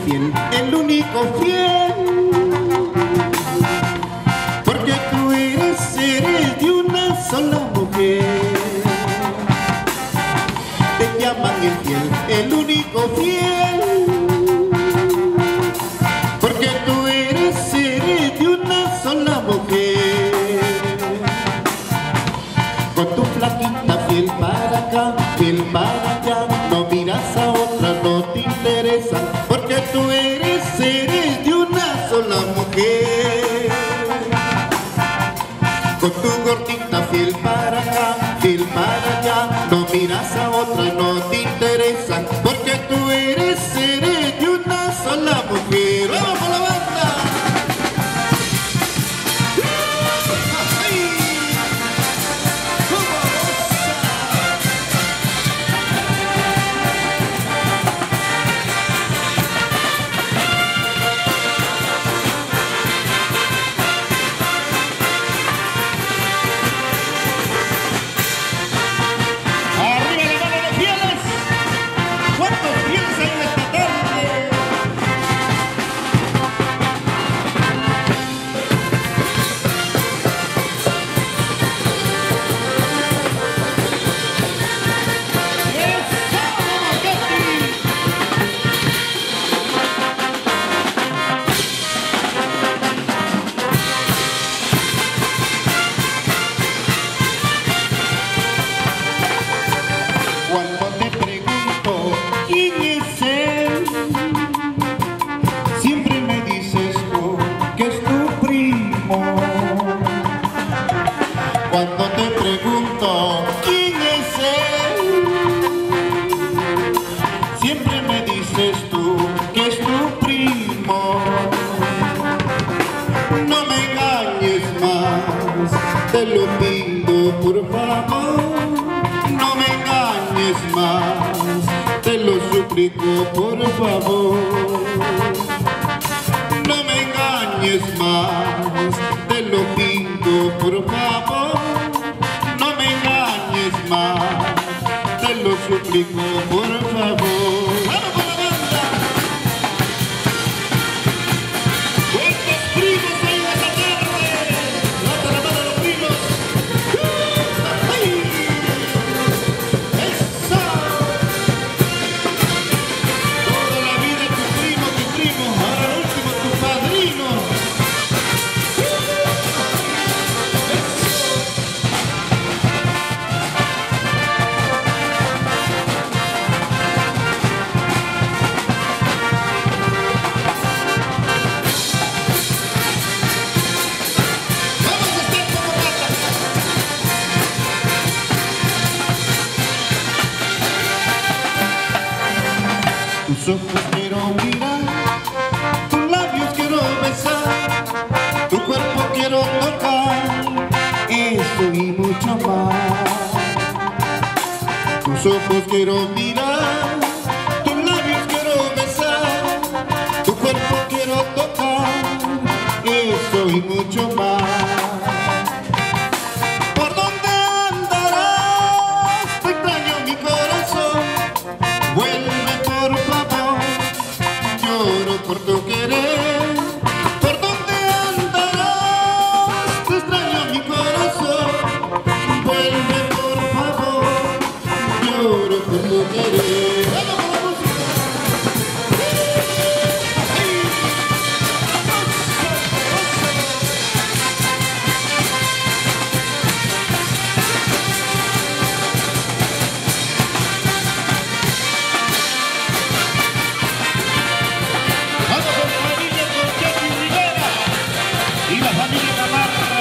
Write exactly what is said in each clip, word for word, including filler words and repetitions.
fiel, el único fiel. Porque tú eres, eres de una sola mujer. Te llaman infiel, el único fiel. Porque tú eres, eres de una sola mujer. Con tu flaquita fiel para acá, fiel para allá, no miras a otra, no te interesa, porque tú eres, eres de una sola mujer. Con tu gordita fiel para acá, fiel para allá, no miras a otra, no te interesa, porque tú eres, eres de una sola mujer. ¡Vamos por la banda! Cuando te pregunto quién es él, siempre me dices tú que es tu primo. Cuando te pregunto quién es él, siempre me dices tú que es tu primo. No me engañes más, te lo pido por favor. No me engañes más, te lo suplico por favor. No me engañes más, te lo pido por favor. No me engañes más, te lo suplico por favor. ¡Vamos con la banda! ¿Cuántos primos hay en esta tarde? ¡Levanta la mano a los primos! ¡Ay! Toda la vida tu primo, tu primo, ahora el último tu padrino. Vamos a estar como ratas. Tus ojos quiero mirar, tus labios quiero besar, tu cuerpo quiero tocar, eso y mucho más. Tus ojos quiero mirar, tus labios quiero besar, tu cuerpo quiero tocar, eso y mucho más. ¿Por dónde andarás? Te extraño mi corazón, vuelve por favor, lloro por tu querer. ¿Por dónde andarás? Te extraño mi corazón, vuelve por favor, lloro por tu querer. ¡Vamos con la música! Vamos con la familia Conchetti Rivera y la familia Gamarra.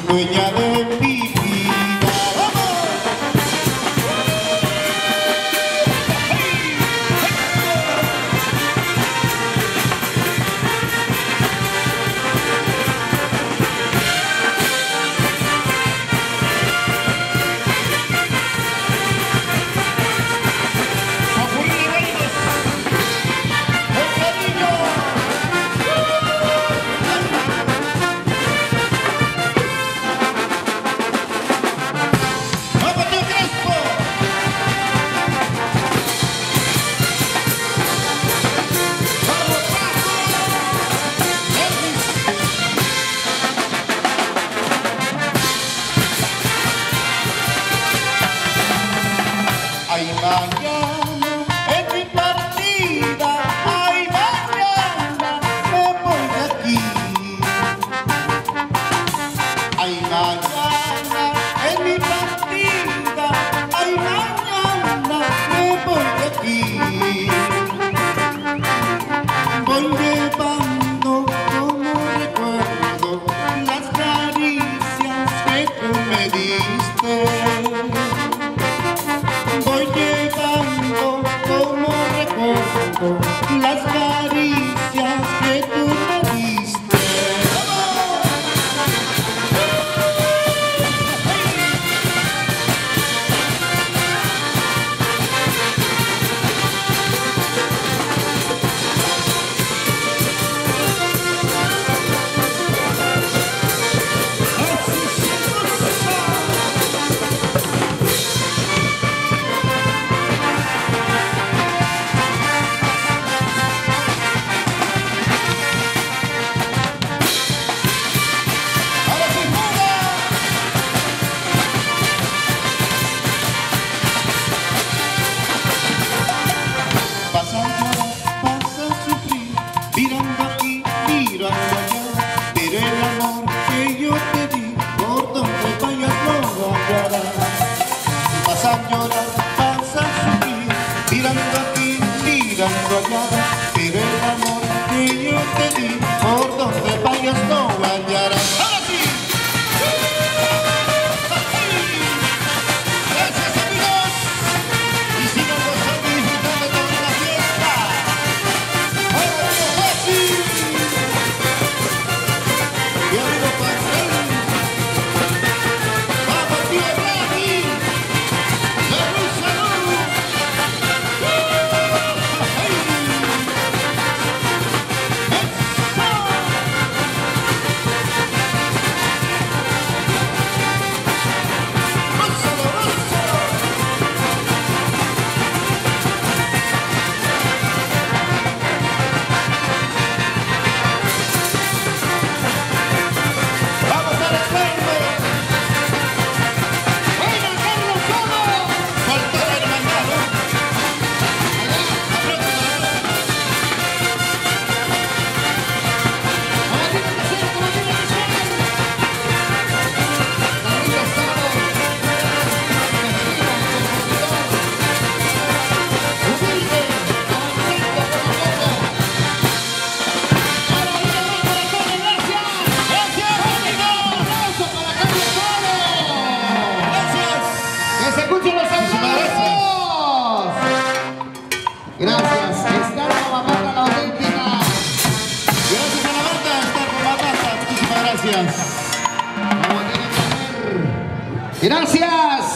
dueña de mi vida. ¡Vamos! Ay, mañana es mi partida, ay, mañana me voy de aquí. Ay, mañana es mi partida, ay, mañana me voy de aquí. Voy llevando como recuerdo las caricias que tú me diste. Voy llevando como recuerdo las caricias que tú me diste. Mirando aquí, mirando allá, pero el amor que yo te di, por donde vayas lo hallarás. Vas a llorar, vas a sufrir, mirando aquí, mirando allá, pero el amor que yo te di, por donde vayas lo hallarás. ¡Ahora sí! Gracias, amigos, y sigan gozando y disfrutando toda la fiesta. Gracias, Star Comandante La Auténtica. Gracias a la banda, Star Comandante, muchísimas gracias. Como tiene que ser. Gracias.